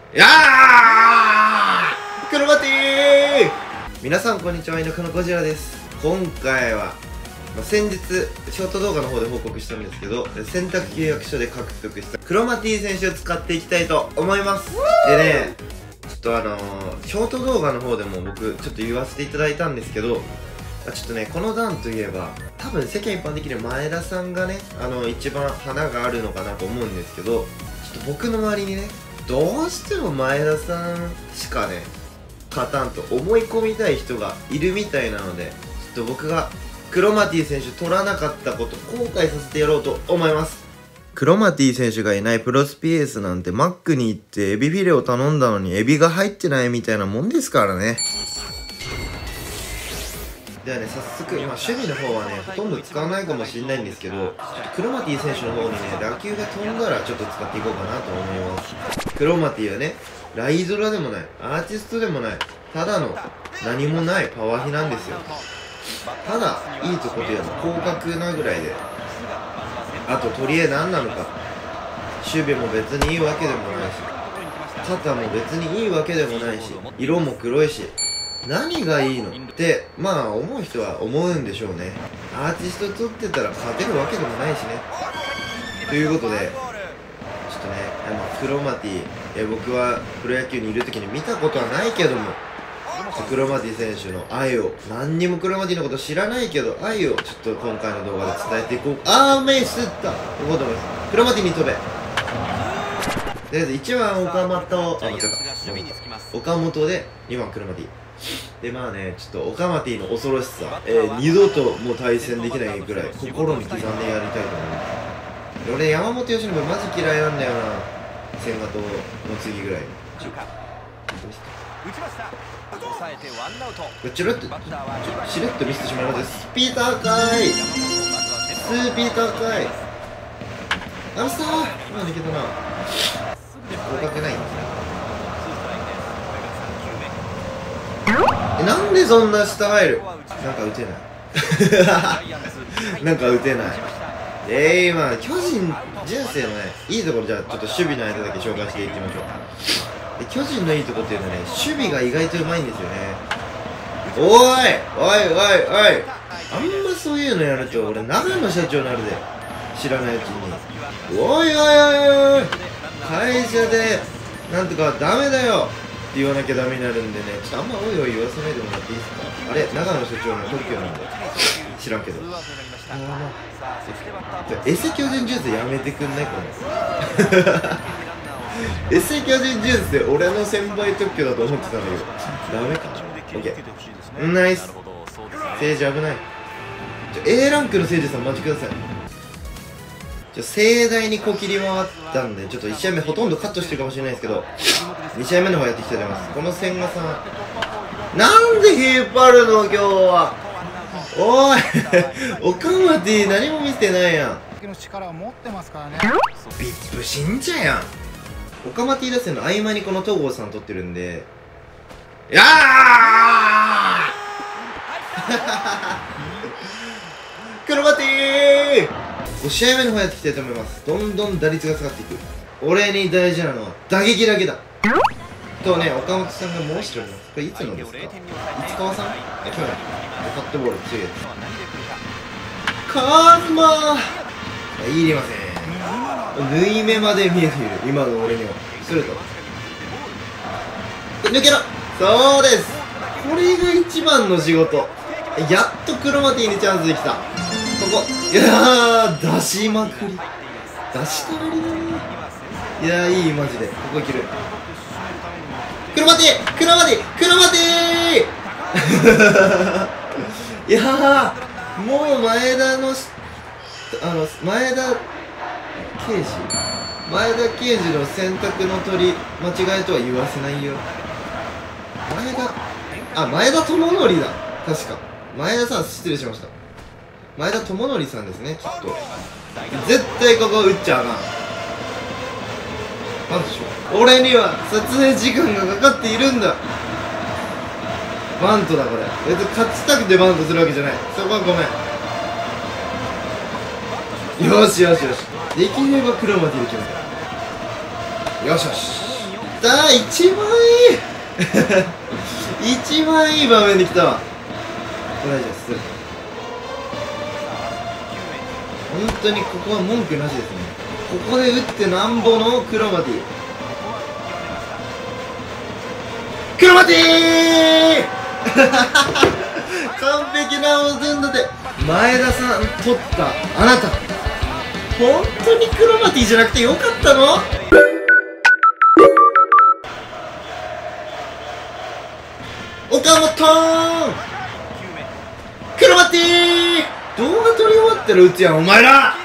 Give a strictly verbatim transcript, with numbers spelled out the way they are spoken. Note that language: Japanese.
やークロマティー。皆さんこんにちは、田舎のゴジラです。今回は、まあ、先日ショート動画の方で報告したんですけど、選択契約書で獲得したクロマティ選手を使っていきたいと思います。でね、ちょっとあのー、ショート動画の方でも僕ちょっと言わせていただいたんですけど、ちょっとね、この段といえば多分世間一般的に前田さんがね、あの一番花があるのかなと思うんですけど、ちょっと僕の周りにね、どうしても前田さんしかね勝たんと思い込みたい人がいるみたいなので、ちょっと僕がクロマティ選手取らなかったこと後悔させてやろうと思います。クロマティ選手がいないプロスピエースなんて、マックに行ってエビフィレを頼んだのにエビが入ってないみたいなもんですからね。ではね、早速、まあ、守備の方はねほとんど使わないかもしれないんですけど、ちょっとクロマティ選手の方にね打球が飛んだらちょっと使っていこうかなと思います。クロマティはね、ライゾラでもない、アーティストでもない、ただの何もないパワー比なんですよ。ただいいとことやの広角なぐらいで、あと取り柄何なのか、守備も別にいいわけでもないし、肩も別にいいわけでもないし、色も黒いし、何がいいのってまあ思う人は思うんでしょうね。アーティスト取ってたら勝てるわけでもないしね。ということでちょっとね、まあ、クロマティ、え僕はプロ野球にいる時に見たことはないけども、クロマティ選手の愛を、何にもクロマティのこと知らないけど愛をちょっと今回の動画で伝えていこう。あーメイスったいこうと思います。クロマティに飛べ。とりあえずいちばん岡本、あ間違った岡本でにばんクロマティで、まあね、ちょっとオカマティの恐ろしさ、えー、二度ともう対戦できないぐらい心に刻んでやりたいと思います。俺山本由伸マジ嫌いなんだよな、千賀との次ぐらい。チュルッとしれっとミスしてしまいました。スピーターかいスピーターかいあのさー今抜けたな、合格ないんですね。え、なんでそんな下入る。なんか打てないなんか打てない。えー、まあ巨人人生のねいいところ、じゃあちょっと守備の間だけ紹介していきましょう。で巨人のいいところっていうのはね、守備が意外とうまいんですよね。おーいおいおいおい、あんまそういうのやると俺長野社長になるで、知らないうちに。おいおいおいおい、会社でなんとかダメだよって言わなきゃダメになるんでね、ちょっとあんまおいおい言わせないでもらっていいですか。あれ長野社長の特許なんで知らんけど、ああエセ巨人ジュースやめてくんないこれエセ巨人ジュースって俺の先輩特許だと思ってたんだけどダメか。オッケーナイス。聖治危ない。ちょ A ランクの聖治さんお待ちください。ちょ盛大にこう切り回ったんで、ちょっといち試合目ほとんどカットしてるかもしれないですけど、に試合目の方やっていきたいと思います。この千賀さんなんで引っ張るの今日は。おいオカマティ何も見せてないやん。ビップ信者やん。オカマティ打線の合間にこの東郷さん取ってるんで、いやークロマティーご試合目の方やっていきたいと思います。どんどん打率が下がっていく。俺に大事なのは打撃だけだとね、岡本さんが申しております。これいつのですか。市川さん、え、去年カットボール強いやつ。カーズマーいりません。縫い目まで見えている今の俺には。すると抜けろ。そうです、これが一番の仕事。やっとクロマティにチャンスできた。ここいやー出しまくり、出したがりだね。いやーいいマジでここいける。クロマティクロマティクロマティいやーもう前田のあの前田刑事前田刑事の選択の取り間違いとは言わせないよ。前田あ前田智則だ、確か前田さん失礼しました。前田智則さんですね、きっと。絶対ここ打っちゃあかん。なんでしょう、俺には撮影時間がかかっているんだ。バントだこれ。別に勝ちたくてバントするわけじゃない。そこはごめん。よしよしよし、できればクロマティで決めた。よしよしったー、一番いい一番いい場面で来たわ。大丈夫です。本当にここは文句なしですね。ここで打ってなんぼのクロマティ。クロマティー完璧なおずんだて。前田さん取ったあなた、本当にクロマティじゃなくてよかったの？岡本クロマティー動画撮り終わったら打つやんお前ら。